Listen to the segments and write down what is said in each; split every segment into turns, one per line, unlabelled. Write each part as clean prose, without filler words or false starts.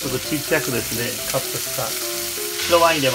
ちょっと小さくですねカットした白ワイン入れます。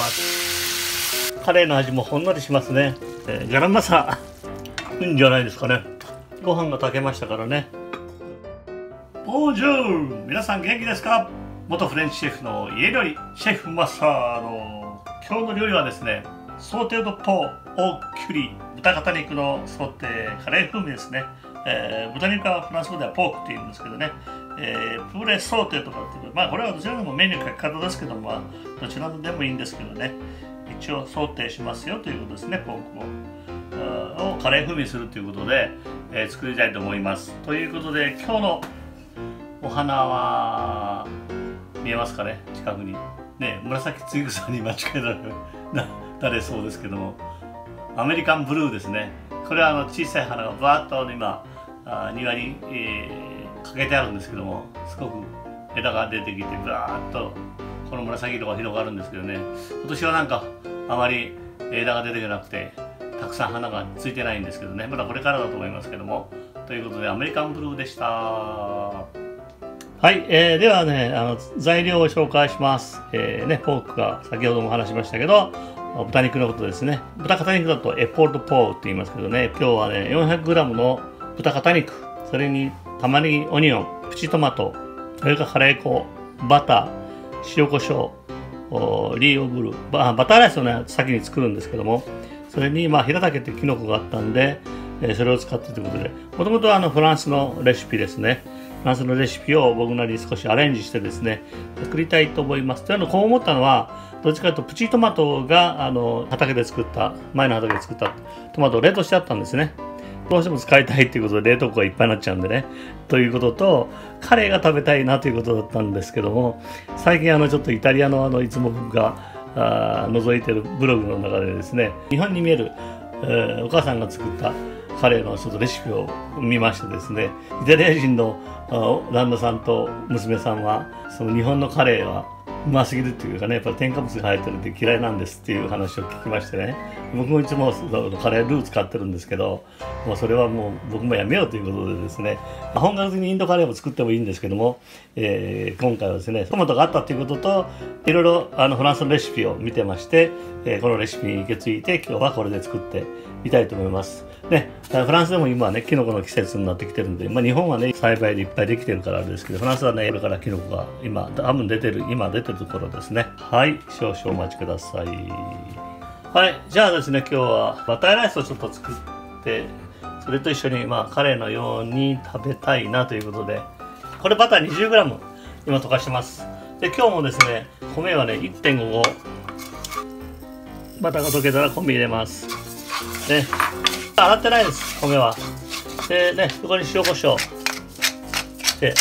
カレーの味もほんのりしますね。ガラムマサいいんじゃないですかね。ご飯が炊けましたからね。ボンジュール、皆さん元気ですか？元フレンチシェフの家料理シェフマスターの今日の料理はですね、ソーテードポーオーキュリ豚肩肉のソーテーカレー風味ですね。豚肉はフランス語ではポークって言うんですけどね、プーレソーテーとかっていう、これはどちらでもメニュー書き方ですけども、どちらでもいいんですけどね、一応ソーテーしますよということですね。ポークをカレー風味にするということで、作りたいと思います。ということで今日のお花は見えますかね、近くにね。紫つゆ草に間違えられそうですけども、アメリカンブルーですね。これは小さい花がバーッと今庭に、かけてあるんですけども、すごく枝が出てきてバーッとこの紫色が広がるんですけどね、今年はなんかあまり枝が出てこなくてたくさん花がついてないんですけどね、まだこれからだと思いますけども。ということでアメリカンブルーでした。はい、ではね、材料を紹介します。ポークが先ほども話しましたけど、豚肉のことですね。豚肩肉だとエポールドポーって言いますけどね、今日はね 400g の豚肩肉、それに玉ねぎ、オニオン、プチトマト、それからカレー粉、バター、塩コショウ、リーオブル、バターライスをね先に作るんですけども、それにヒラタケっていうキノコがあったんで、それを使ってということで、もともとはフランスのレシピですね。フランスのレシピを僕なりに少しアレンジしてですね作りたいと思います。というのこう思ったのは、どっちかというとプチトマトが畑で作った前の畑で作ったトマトを冷凍してあったんですね。どうしても使いたいということで冷凍庫がいっぱいになっちゃうんでね、ということとカレーが食べたいなということだったんですけども、最近ちょっとイタリアのいつも僕が覗いてるブログの中でですね、日本に見える、お母さんが作ったカレーのちょっとレシピを見ましてですね、イタリア人の旦那さんと娘さんはその日本のカレーはうますぎるっていうかね、やっぱり添加物が入ってるんで嫌いなんですっていう話を聞きましてね、僕もいつもカレールー使ってるんですけど、もうそれはもう僕もやめようということでですね、本格的にインドカレーも作ってもいいんですけども、今回はですねトマトがあったということと、いろいろフランスのレシピを見てまして、このレシピに受け継いで今日はこれで作ってみたいと思いますね。フランスでも今はねキノコの季節になってきてるんで、日本はね栽培でいっぱいできてるからあれですけど、フランスはねこれからキノコが今多分出てるところですね。はい、少々お待ちください。はい、じゃあですね、今日はバターライスをちょっと作って、それと一緒にカレーのように食べたいなということで、これバター 20g 今溶かしてます。で今日もですね米はね 1.5 合、バターが溶けたら米入れますね。洗ってないです米は。でね、そこに塩コショウで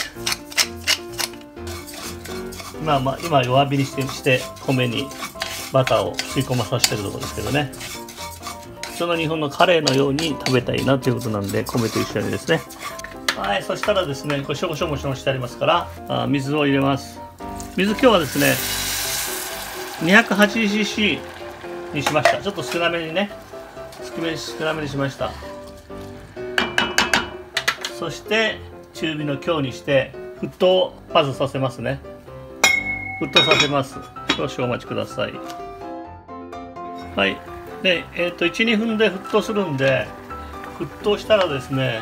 今弱火にして米にバターを吸い込まさせてるところですけどね、普通の日本のカレーのように食べたいなということなんで、米と一緒にですね。はい、そしたらですね、これ塩コショウもしてありますから水を入れます。水今日はですね 280cc にしました。ちょっと少なめにね、少なめにしました。そして中火の強にして沸騰をまずさせますね。沸騰させます。少々お待ちください。はい。で、1、2分で沸騰するんで、沸騰したらですね、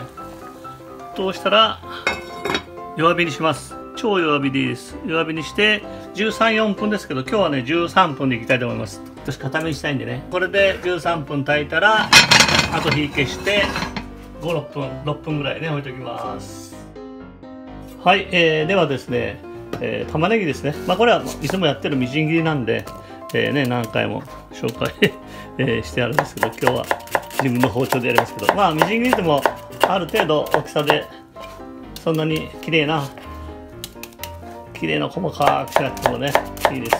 弱火にします。超弱火でいいです。弱火にして13、4分ですけど、今日はね13分でいきたいと思います。私固めにしたいんでね。これで13分炊いたら、あと火消して5、6分ぐらいね置いときます。はい、ではですね、玉ねぎですね。これはいつもやってるみじん切りなんで、何回も紹介してあるんですけど、今日は自分の包丁でやりますけど、みじん切りでもある程度大きさで、そんなに綺麗な細かくしなくてもねいいです。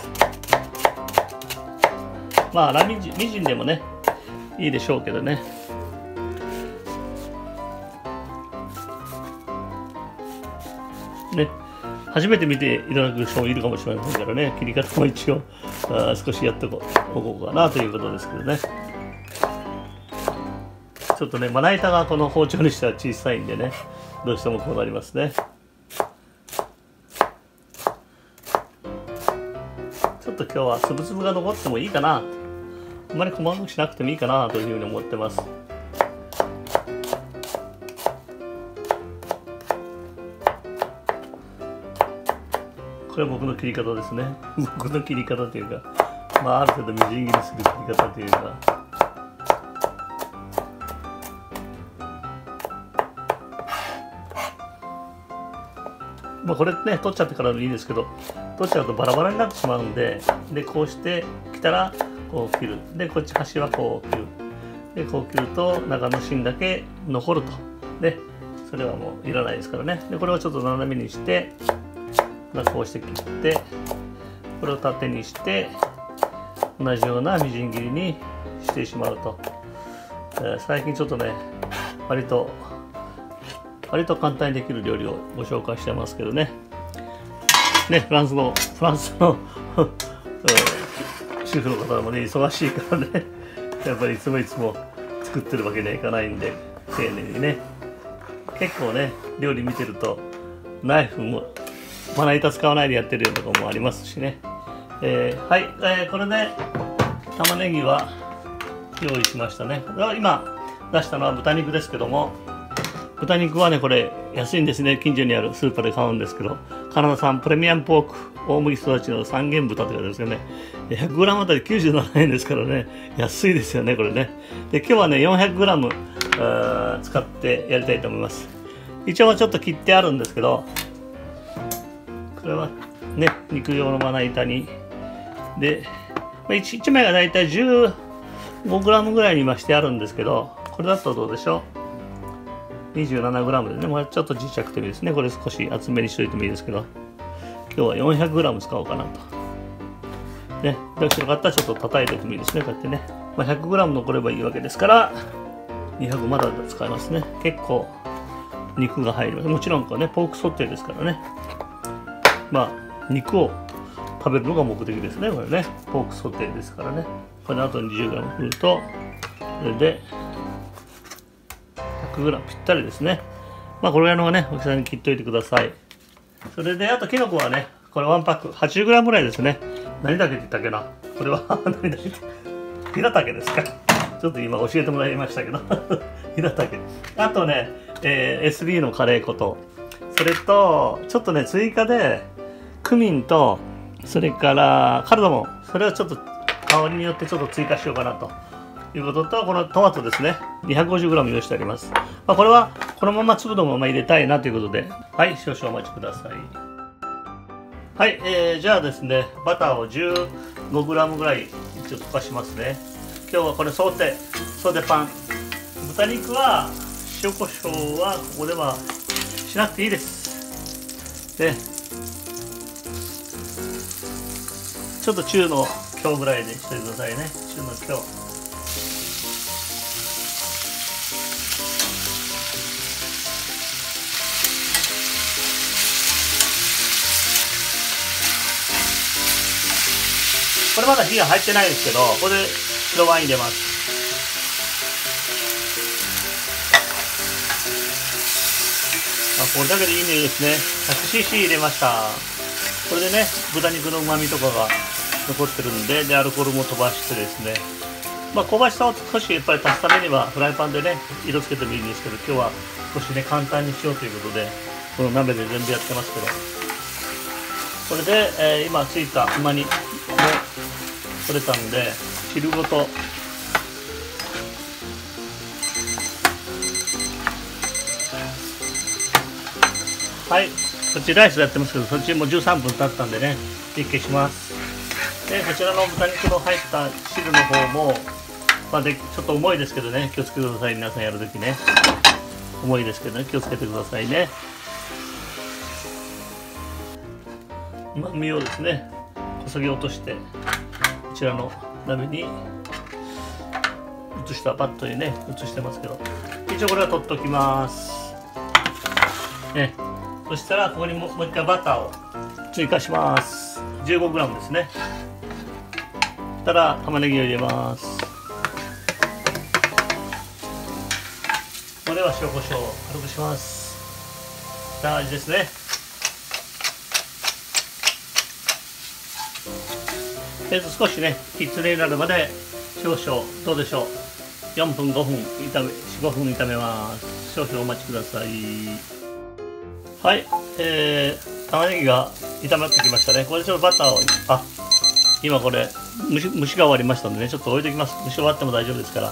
みじんでもねいいでしょうけどね。初めて見ていただく人もいるかもしれませんからね、切り方も一応少しやっておこうかなということですけどね。ちょっとねまな板がこの包丁にしては小さいんでね、どうしてもこうなりますね。 ちょっと今日はつぶつぶが残ってもいいかな、あんまり細かくしなくてもいいかなというふうに思ってます。これは僕の切り方ですね。僕の切り方というか、ある程度みじん切りする切り方というか。これね、取っちゃってからでいいですけど、取っちゃうとバラバラになってしまうんで、こうしてきたらこう切る。で、こっち端はこう切る。で、こう切ると中の芯だけ残ると。で、それはもういらないですからね。で、これをちょっと斜めにして、こうして切って、これを縦にして、同じようなみじん切りにしてしまうと。最近ちょっとね、割と簡単にできる料理をご紹介してますけどね。フランスの主婦の方もね、忙しいからね、やっぱりいつも作ってるわけにはいかないんで、丁寧にね。結構ね、料理見てると、ナイフもまな板使わないでやってるようなとこもありますしね。はい、これで玉ねぎは用意しましたね。今出したのは豚肉ですけども、豚肉はね、これ安いんですね。近所にあるスーパーで買うんですけど、カナダ産プレミアムポーク大麦育ちの三元豚というかですね、100g あたり97円ですからね、安いですよね、これね。で、今日はね、400g 使ってやりたいと思います。一応はちょっと切ってあるんですけど、これはね、肉用のまな板に。で、1枚がだいたい 15g ぐらいに今してあるんですけど、これだとどうでしょう。27g でね、もうちょっと小さくてもいいですね。これ少し厚めにしといてもいいですけど、今日は 400g 使おうかなと。ね、よろしかったらちょっと叩いておいてもいいですね、こうやってね。100g 残ればいいわけですから、200まだ使いますね。結構肉が入ります。もちろんこれね、ポークソテーですからね。肉を食べるのが目的ですね、これね。ポークソテーですからね。これであと 20g 振ると、これで 100g ぴったりですね。これぐらいのね、大きさに切っといてください。それで、あとキノコはね、これ1パック 80g ぐらいですね。何だけって言ったっけな。これは何だけヒラタケですか。ちょっと今教えてもらいましたけど。ヒラタケ。あとね、SB のカレー粉と、それと、ちょっとね、追加で、クミンと、それからカルダモン、それをちょっと香りによってちょっと追加しようかなということと、このトマトですね、250g 用意してあります。これはこのまま粒のまま入れたいなということで、はい、少々お待ちください。はい、じゃあですね、バターを 15g ぐらい一応溶かしますね。今日はこれソーテパン。豚肉は塩コショウはここではしなくていいです。で、ちょっと中の強ぐらいでしてくださいね。中の強。これまだ火が入ってないですけど、ここで白ワイン入れます。これだけでいいねですね。100cc 入れました。これでね、豚肉の旨味とかが残ってるんで、アルコールも飛ばしてですね、香ばしさを少しやっぱり足すためにはフライパンでね、色つけてもいいんですけど、今日は少しね、簡単にしようということで、この鍋で全部やってますけど、これで、今ついたうま煮も取れたんで、汁ごとはい、こっちライスやってますけど、そっちも13分経ったんでね、一気します。で、こちらの豚肉の入った汁の方も、ちょっと重いですけどね、気をつけてください。皆さんやるときね。重いですけどね、気をつけてくださいね。うまみをですね、こそぎ落として、こちらの鍋に移したバットにね、移してますけど、一応これは取っときます。ね。そしたらここにもう一回バターを追加します。 15g ですね。そしたら玉ねぎを入れます。これは塩コショウを軽くします。下味ですね。 少しねきつねになるまで少々どうでしょう、4分5分5分炒めます。少々お待ちください。はい、玉ねぎが炒まってきましたね。これでちょっとバターを今これ蒸しが終わりましたのでね、ちょっと置いときます。蒸し終わっても大丈夫ですから、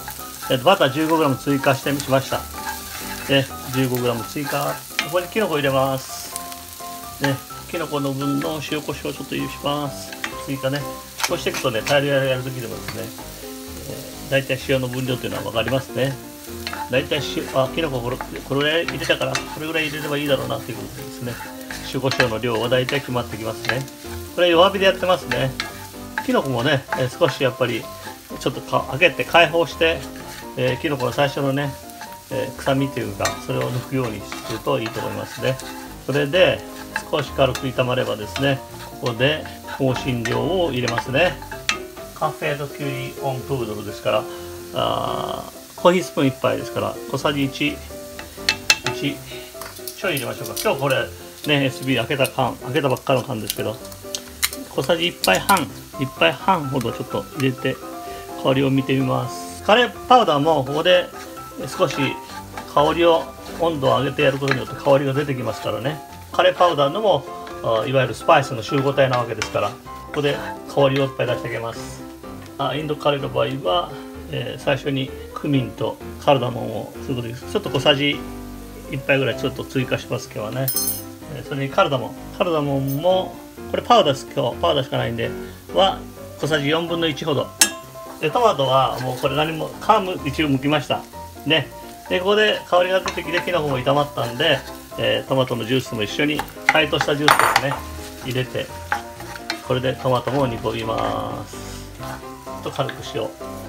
バター 15g 追加しました。で 15g 追加、ここにきのこ入れますね。きのこの分の塩コショウちょっと入れます。追加ね、こうしていくとね、大量やるときでもですね、大体塩の分量というのは分かりますね。大体きのここれぐらい入れたからこれぐらい入れればいいだろうなということでですね、塩コショウの量は大体決まってきますね。これ弱火でやってますね。きのこもね、少しやっぱりちょっと開けて開放して、きのこの最初のね、臭みというかそれを抜くようにするといいと思いますね。それで少し軽く炒まればですね、ここで香辛料を入れますね。カフェドキュリオンプードルですから、コーヒースプーン1杯ですから小さじ1ちょい入れましょうか。今日これね SB 開けたばっかの缶ですけど、小さじ1杯半ほどちょっと入れて香りを見てみます。カレーパウダーもここで少し香りを温度を上げてやることによって香りが出てきますからね。カレーパウダーのもいわゆるスパイスの集合体なわけですから、ここで香りをいっぱい出してあげます。インドカレーの場合は、最初にクミンとカルダモンをすることです。ちょっと小さじ1杯ぐらいちょっと追加します今日はね。それにカルダモンもこれパウダーです。今日パウダーしかないんでは小さじ4分の1ほど。トマトはもうこれ何も皮も一応剥きましたね。でここで香りが出てきてきのこも炒まったんで、トマトのジュースも一緒に解凍したジュースですね入れて、これでトマトも煮込みます。と軽く塩、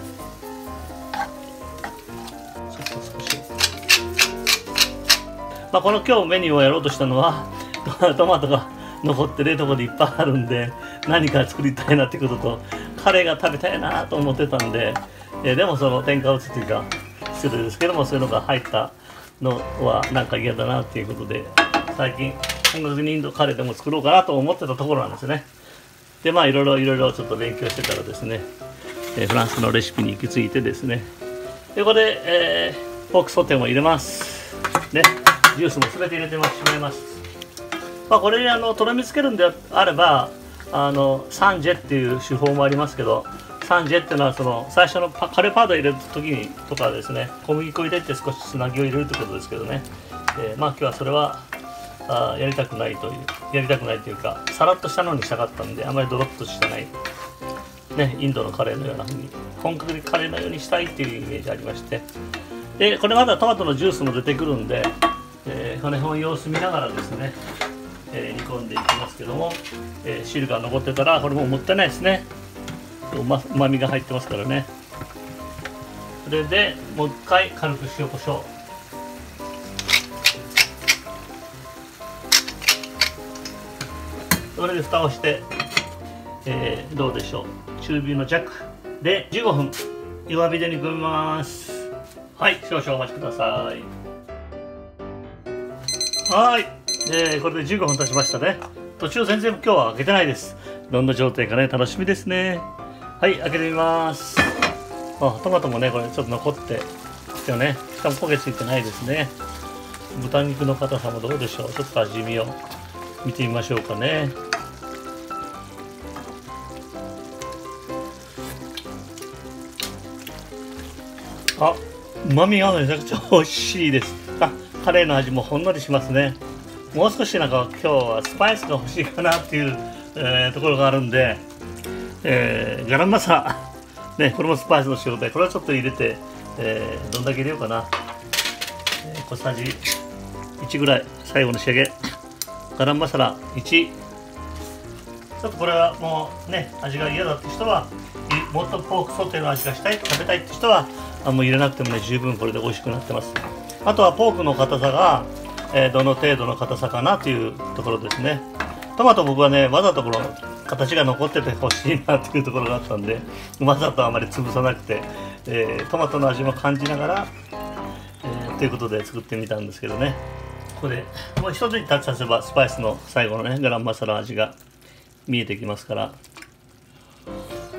少し、この今日メニューをやろうとしたのはトマトが残って冷凍庫でいっぱいあるんで何か作りたいなってことと、カレーが食べたいなと思ってたんで、でもその添加物というか失礼ですけどもそういうのが入ったのはなんか嫌だなっていうことで、最近本格的にインドカレーでも作ろうかなと思ってたところなんですね。でいろいろちょっと勉強してたらですね、フランスのレシピに行き着いてですね、でここで、ポークソテーも入れますね。ジュースも全て入れてしまいます。これにとろみつけるんであればサンジェっていう手法もありますけど、サンジェっていうのはその最初のカレーパウダー入れる時にとかですね、小麦粉入れて少しつなぎを入れるってことですけどね、今日はそれはやりたくないというかさらっとしたのにしたかったんで、あまりドロッとしてないね、インドのカレーのような風に本格的カレーのようにしたいっていうイメージありまして、でこれまだトマトのジュースも出てくるんで、この辺を様子見ながらですね、煮込んでいきますけども、汁が残ってたらこれももったいないですね。うまみが入ってますからね。それでもう一回軽く塩コショウ、それで蓋をして、どうでしょう、中火の弱で15分弱火で煮込みます。はい、少々お待ちください。はい、これで15分経ちましたね。途中全然今日は開けてないです。どんな状態かね、楽しみですね。はい、開けてみます。トマトもねこれちょっと残ってきてね、しかも焦げついてないですね。豚肉の硬さもどうでしょう。ちょっと味見を見てみましょうかね。うまみがめちゃくちゃ美味しいです。カレーの味もほんのりしますね。もう少しなんか今日はスパイスが欲しいかなっていう、ところがあるんで、ガラムマサラ、これもスパイスの塩で、これはちょっと入れて、どんだけ入れようかな、小さじ1ぐらい、最後の仕上げ、ガラムマサラ1、ちょっとこれはもうね味が嫌だって人は、もっとポークソテーの味がしたい、食べたいって人はもう入れなくてもね十分これで美味しくなってます。あとはポークの硬さが、どの程度の硬さかなというところですね。トマト僕はねわざとこの形が残っててほしいなっていうところがあったんで、わざとあまり潰さなくて、トマトの味も感じながら、ということで作ってみたんですけどね。ここでもう一つにタッチさせばスパイスの最後のねガラムマサラ味が見えてきますから、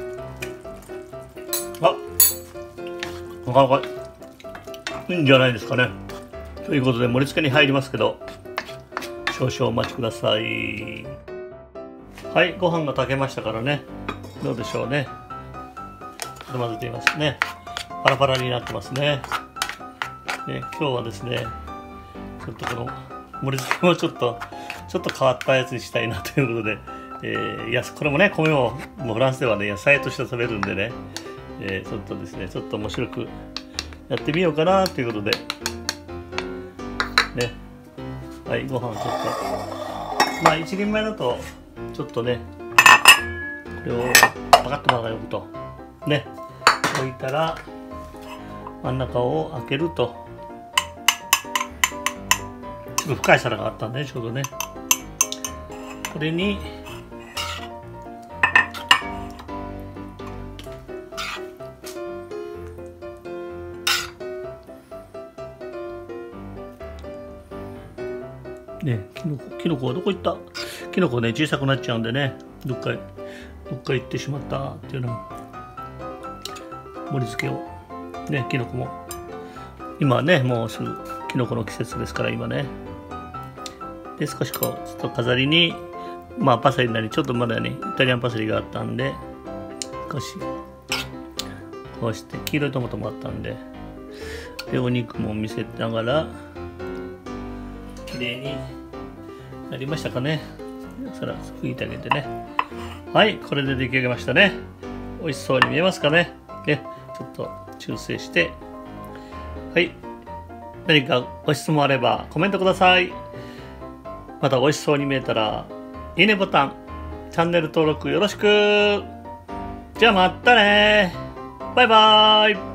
あ、なかなかいいんじゃないですかね。ということで盛り付けに入りますけど、少々お待ちください。はい、ご飯が炊けましたからね、どうでしょうね。ちょっと混ぜてみますね。パラパラになってますね。今日はですね、ちょっとこの盛り付けもちょっと変わったやつにしたいなということで、これもね、米をもうフランスではね、野菜として食べるんでね、ちょっとですね、ちょっと面白くやってみようかなということで、ね、はい、ご飯をちょっと、まあ1人前だと、ちょっとね、これをパカッと真ん中に置くと、ね、置いたら、真ん中を開けると、ちょっと深い皿があったんで、ちょうどね、これに、ね、キノコはどこ行った？キノコね、小さくなっちゃうんでね、どっか行ってしまったっていうの盛り付けをね、キノコも今はね、もうすぐキノコの季節ですから今ね。で少しこうちょっと飾りにまあパセリなりちょっとまだねイタリアンパセリがあったんで少しこうして黄色いトマトもあったんで、でお肉も見せながら綺麗になりましたかね。そら拭いてあげてね。はい、これで出来上がりましたね。美味しそうに見えますかね。ちょっと中性して、はい、何かご質問あればコメントください。また美味しそうに見えたらいいねボタン、チャンネル登録よろしく。じゃあまたね。バイバーイ。